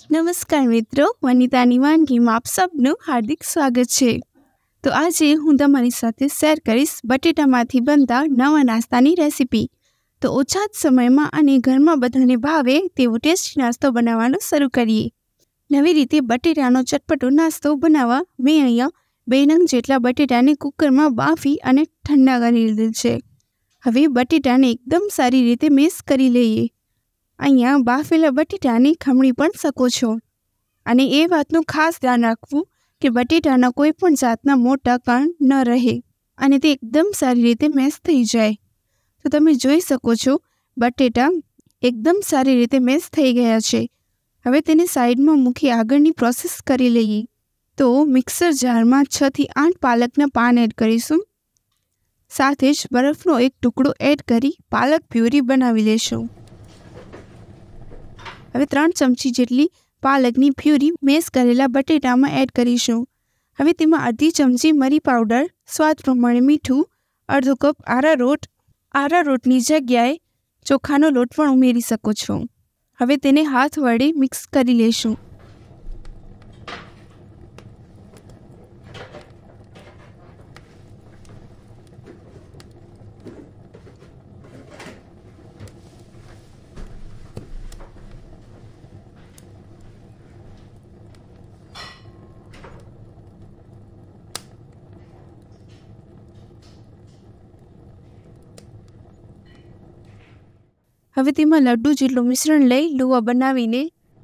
નમસ્કાર મિત્રો, વનિતાની વાનગીમાં આપ સબનું હાર્દિક સ્વાગત છે। તો આજે હું તમારી સાથે શેર કરીશ બટેટામાંથી બનતા નવા નાસ્તાની રેસીપી। તો ઓછા જ સમયમાં અને ઘરમાં બધાને ભાવે તેવો ટેસ્ટી નાસ્તો બનાવવાનો શરૂ કરીએ। નવી રીતે બટેટાનો ચટપટો નાસ્તો બનાવવા મેં અહીંયા 2 નંગ જેટલા બટેટાને કુકરમાં બાફી અને ઠંડા કરી લીધેલ છે। હવે બટેટાને એકદમ સારી રીતે મેશ કરી લઈએ। અહીંયા બાફેલા બટેટાને ખમણી પણ શકો છો અને એ વાતનું ખાસ ધ્યાન રાખવું કે બટેટાના કોઈ પણ જાતના મોટા કણ ન રહે અને તે એકદમ સારી રીતે મેશ થઈ જાય। તો તમે જોઈ શકો છો બટેટા એકદમ સારી રીતે મેશ થઈ ગયા છે। હવે તેને સાઈડમાં મૂકી આગળની પ્રોસેસ કરી લઈએ। તો મિક્સર જારમાં 6 થી 8 પાલકના પાન એડ કરીશું। સાથે જ બરફનો એક ટુકડો એડ કરી પાલક પ્યુરી બનાવી લેશું। હવે 3 ચમચી જેટલી પાલકની પ્યુરી મેશ કરેલા બટેટામાં એડ કરીશું। હવે તેમાં અડધી ચમચી મરી પાવડર, સ્વાદ પ્રમાણે મીઠું, અડધો કપ આરારોટની જગ્યાએ ચોખાનો લોટ પણ ઉમેરી શકો છો। હવે તેને હાથ વડે મિક્સ કરી લેશું। હવે તેમાં લડ્ડુ જેટલું મિશ્રણ લઈ લુવા બનાવીને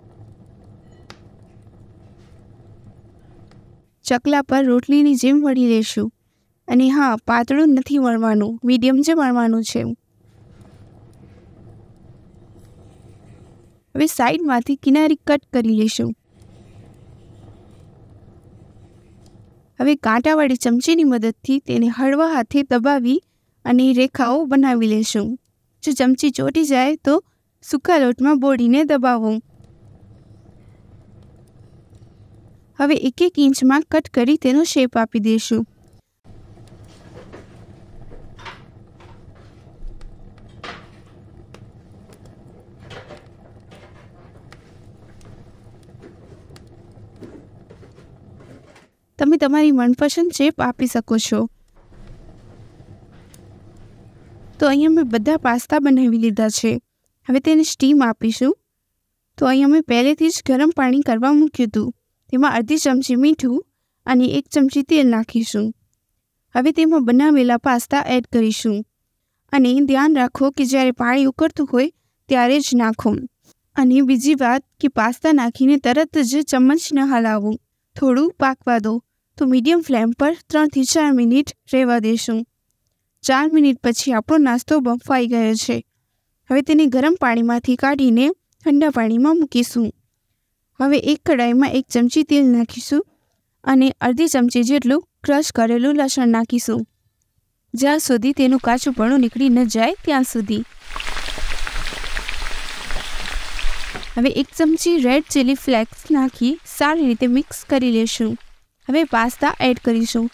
ચકલા પર રોટલીની જેમ વળી લેશું। અને હા, પાતળું નથી વળવાનું, મીડિયમ જ વળવાનું છે। હવે સાઈડમાંથી કિનારી કટ કરી લેશું। હવે કાંટાવાળી ચમચીની મદદથી તેને હળવા હાથે દબાવી અને રેખાઓ બનાવી લેશું। જો ચમચી ચોટી જાય તો સૂકા લોટમાં બોળીને દબાવો। હવે 1-1 ઇંચમાં કટ કરી તેનો શેપ આપી દઈશું। તમે તમારી મનપસંદ શેપ આપી શકો છો। તો અહીંયા મેં બધા પાસ્તા બનાવી લીધા છે। હવે તેને સ્ટીમ આપીશું। તો અહીંયા મેં પહેલેથી જ ગરમ પાણી કરવા મૂક્યું હતું। તેમાં અડધી ચમચી મીઠું અને 1 ચમચી તેલ નાખીશું। હવે તેમાં બનાવેલા પાસ્તા એડ કરીશું અને ધ્યાન રાખો કે જ્યારે પાણી ઉકળતું હોય ત્યારે જ નાખો। અને બીજી વાત કે પાસ્તા નાખીને તરત જ ચમચ ન હલાવો, થોડું પાકવા દો। તો મીડિયમ ફ્લેમ પર 3 થી 4 મિનિટ રહેવા દેશું। 4 મિનિટ પછી આપણો નાસ્તો બફાઈ ગયો છે। હવે તેને ગરમ પાણીમાંથી કાઢીને ઠંડા પાણીમાં મૂકીશું। હવે એક કડાઈમાં 1 ચમચી તેલ નાખીશું અને અડધી ચમચી જેટલું ક્રશ કરેલું લસણ નાખીશું, જ્યાં સુધી તેનું કાચુંપણું નીકળી ન જાય ત્યાં સુધી। હવે 1 ચમચી રેડ ચીલી ફ્લેક્સ નાખી સારી રીતે મિક્સ કરી લેશું। હવે પાસ્તા એડ કરીશું।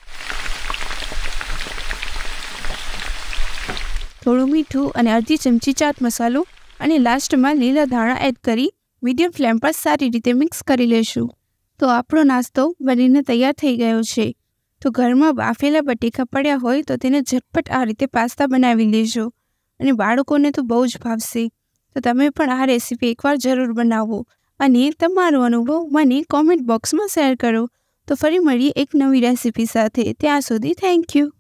થોડું મીઠું અને અડધી ચમચી ચાટ મસાલો અને લાસ્ટમાં લીલા ધાણા એડ કરી મીડિયમ ફ્લેમ પર સારી રીતે મિક્સ કરી લેશું। તો આપણો નાસ્તો બનીને તૈયાર થઈ ગયો છે। તો ઘરમાં બાફેલા બટેકા પડ્યા હોય તો તેને ઝટપટ આ રીતે પાસ્તા બનાવી લેજો અને બાળકોને તો બહુ જ ભાવશે। તો તમે પણ આ રેસીપી એકવાર જરૂર બનાવો અને તમારો અનુભવ મને કોમેન્ટ બોક્સમાં શેર કરો। તો ફરી મળીએ એક નવી રેસીપી સાથે। ત્યાં સુધી થેન્ક યુ।